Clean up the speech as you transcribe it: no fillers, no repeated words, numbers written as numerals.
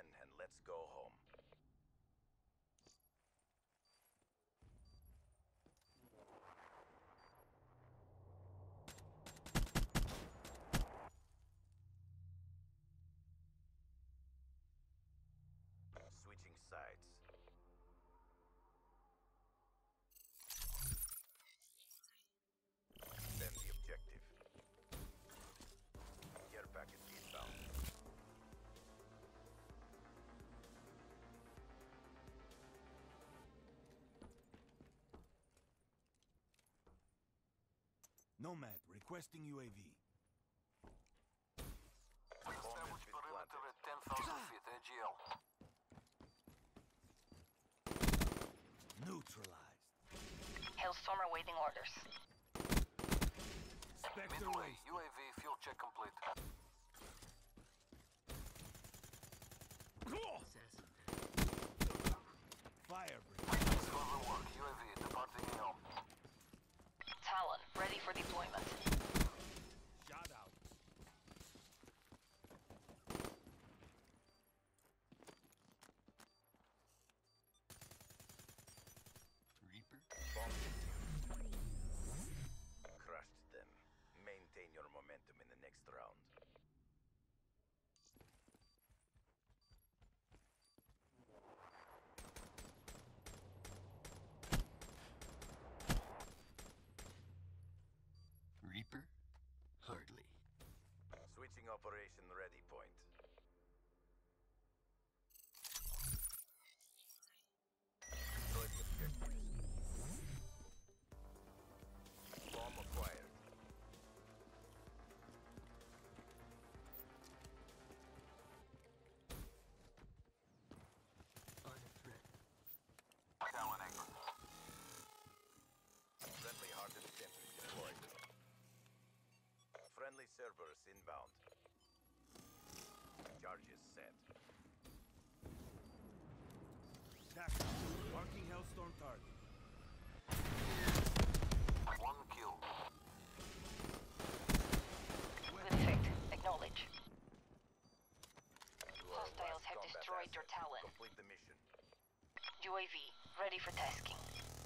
mission and let's go home. Switching sides. Defend the objective. Care package inbound. Nomad, requesting UAV. Establish perimeter at 10,000 feet, AGL. Neutralized. Hailstorm awaiting orders. Spectre Midway, waste. UAV fuel check complete. Fire break. Further work, UAV departing AO. Talon, ready for deployment. Shot out. Reaper? Bomb crushed them. Maintain your momentum in the next round. Reaper? Hardly. Switching operation ready point. Destroy the objectives. Bomb acquired. Under threat. Down anchor. Friendly hardened sentry deployed. Friendly Cerberus inbound. Charges set. Tactical. Marking Hellstorm target. One kill. Good effect. Acknowledge. You are Hostiles last have combat destroyed your asset. Talon. Complete the mission. UAV, ready for tasking.